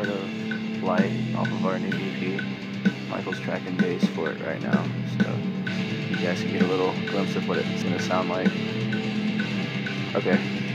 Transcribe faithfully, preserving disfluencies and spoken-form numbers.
Art of Light off of our new E P. Michael's tracking bass for it right now, so you guys can get a little glimpse of what it's going to sound like. Okay.